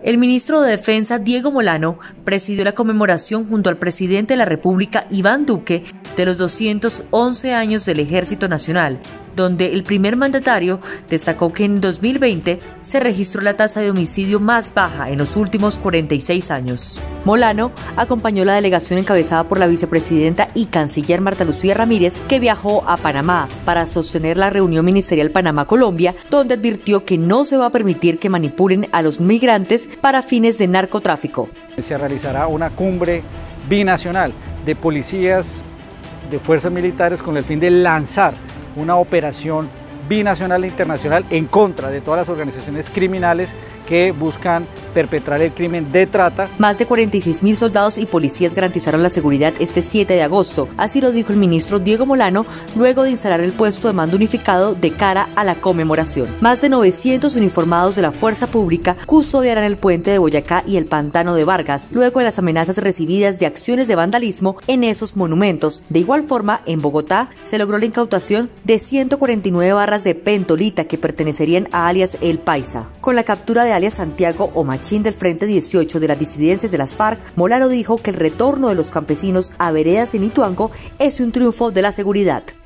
El ministro de Defensa, Diego Molano, presidió la conmemoración junto al presidente de la República, Iván Duque, de los 211 años del Ejército Nacional, donde el primer mandatario destacó que en 2020 se registró la tasa de homicidio más baja en los últimos 46 años. Molano acompañó la delegación encabezada por la vicepresidenta y canciller Marta Lucía Ramírez, que viajó a Panamá para sostener la reunión ministerial Panamá-Colombia, donde advirtió que no se va a permitir que manipulen a los migrantes para fines de narcotráfico. Se realizará una cumbre binacional de policías, de fuerzas militares, con el fin de lanzar una operación binacional e internacional en contra de todas las organizaciones criminales que buscan perpetrar el crimen de trata. Más de 46.000 soldados y policías garantizaron la seguridad este 7 de agosto, así lo dijo el ministro Diego Molano luego de instalar el puesto de mando unificado de cara a la conmemoración. Más de 900 uniformados de la fuerza pública custodiarán el puente de Boyacá y el pantano de Vargas, luego de las amenazas recibidas de acciones de vandalismo en esos monumentos. De igual forma, en Bogotá se logró la incautación de 149 barras de pentolita que pertenecerían a alias El Paisa. Con la captura de alias Santiago o Machín del Frente 18 de las disidencias de las FARC, Molano dijo que el retorno de los campesinos a veredas en Ituango es un triunfo de la seguridad.